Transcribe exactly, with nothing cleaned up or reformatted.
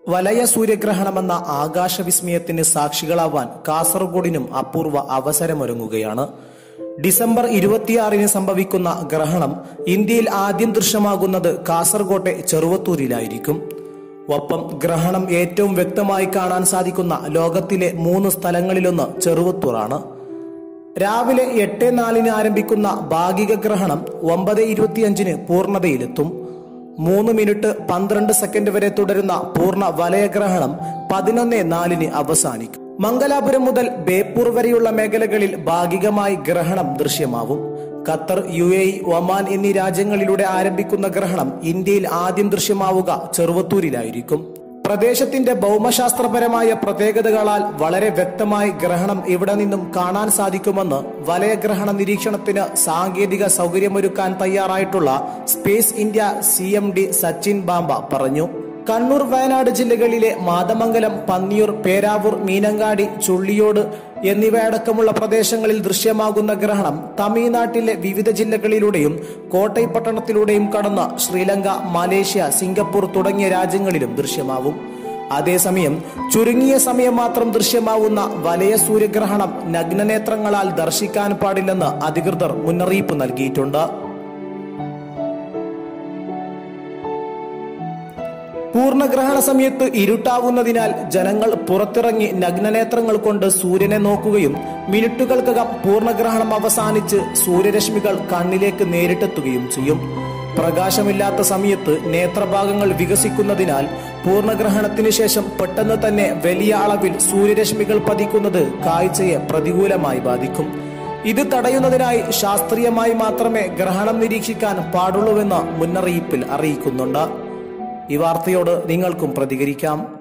വലയ സൂര്യഗ്രഹണമെന്ന ആകാശവിസ്മയത്തിന് സാക്ഷികളാവാൻ കാസർഗോഡിനും അപൂർവ അവസരമൊരുങ്ങുകയാണ്. ഡിസംബർ ഇരുപത്തിയാറിന് സംഭവിക്കുന്ന ഗ്രഹണം ഇന്ത്യയിൽ ആദ്യം ദൃശ്യമാകുന്നത് കാസർഗോട്ടെ ചെറുവത്തൂരിലായിരിക്കും. ഒപ്പം ഗ്രഹണം ഏറ്റവും വ്യക്തമായി കാണാൻ സാധിക്കുന്ന ലോകത്തിലെ മൂന്ന് സ്ഥലങ്ങളിലൊന്ന് ചെറുവത്തൂറാണ്. രാവിലെ എട്ട് നാലിന് ആരംഭിക്കുന്ന ഭാഗിക ഗ്രഹണം ഒമ്പത് ഇരുപത്തിയഞ്ചിന് പൂർണ്ണതയിലെത്തും. മൂന്ന് മിനിറ്റ് പന്ത്രണ്ട് സെക്കൻഡ് വരെ തുടരുന്ന പൂർണ്ണ വലയഗ്രഹണം പതിനൊന്ന് നാലിന് അവസാനിക്കും. മംഗലാപുരം മുതൽ ബേപ്പൂർ വരെയുള്ള മേഖലകളിൽ ഭാഗികമായി ഗ്രഹണം ദൃശ്യമാവും. Qatar, U A E, Oman എന്നീ രാജ്യങ്ങളിലൂടെ ആരംഭിക്കുന്ന ഗ്രഹണം ഇന്ത്യയിൽ ആദ്യം ദൃശ്യമാവുക ചെറുവത്തൂരിലായിരിക്കും. പ്രദേശത്തിന്റെ ഭൗമശാസ്ത്രപരമായ പ്രത്യേകതകളാൽ വളരെ വ്യക്തമായി ഗ്രഹണം ഇവിടെ നിന്നും കാണാൻ സാധിക്കുമെന്ന് വലയഗ്രഹണ നിരീക്ഷണത്തിന് സാങ്കേതിക സൗകര്യമൊരുക്കാൻ തയ്യാറായിട്ടുള്ള space India C M D Sachin Bamba പറഞ്ഞു. കണ്ണൂർ, വയനാട് ജില്ലകളിലെ മാതമംഗലം, പന്നിയൂർ, പേരാവൂർ, മീനങ്ങാടി, ചുള്ളിയോട് എന്നിവയടക്കമുള്ള പ്രദേശങ്ങളിൽ ദൃശ്യമാകുന്ന ഗ്രഹണം തമിഴ്നാട്ടിലെ വിവിധ ജില്ലകളിലൂടെയും കോട്ടയം പട്ടണത്തിലൂടെയും കടന്ന് ശ്രീലങ്ക, മലേഷ്യ, സിംഗപ്പൂർ തുടങ്ങിയ രാജ്യങ്ങളിലും ദൃശ്യമാവും. അതേസമയം ചുരുങ്ങിയ സമയം മാത്രം ദൃശ്യമാവുന്ന വലയ സൂര്യഗ്രഹണം നഗ്നനേത്രങ്ങളാൽ ദർശിക്കാൻ പാടില്ലെന്ന് അധികൃതർ മുന്നറിയിപ്പ് നൽകിയിട്ടുണ്ട്. പൂർണ്ണഗ്രഹണ സമയത്ത് ഇരുട്ടാവുന്നതിനാൽ ജനങ്ങൾ പുറത്തിറങ്ങി നഗ്നനേത്രങ്ങൾ കൊണ്ട് സൂര്യനെ നോക്കുകയും മിനിറ്റുകൾക്കകം പൂർണ്ണഗ്രഹണം അവസാനിച്ച് സൂര്യരശ്മികൾ കണ്ണിലേക്ക് നേരിട്ടെത്തുകയും ചെയ്യും. പ്രകാശമില്ലാത്ത സമയത്ത് നേത്രഭാഗങ്ങൾ വികസിക്കുന്നതിനാൽ പൂർണ്ണഗ്രഹണത്തിനു ശേഷം പെട്ടെന്ന് തന്നെ വലിയ അളവിൽ സൂര്യരശ്മികൾ പതിക്കുന്നത് കാഴ്ചയെ പ്രതികൂലമായി ബാധിക്കും. ഇത് തടയുന്നതിനായി ശാസ്ത്രീയമായി മാത്രമേ ഗ്രഹണം നിരീക്ഷിക്കാൻ പാടുള്ളൂവെന്ന് മുന്നറിയിപ്പിൽ അറിയിക്കുന്നുണ്ട്. ഈ വാർത്തയോട് നിങ്ങൾക്കും പ്രതികരിക്കാം.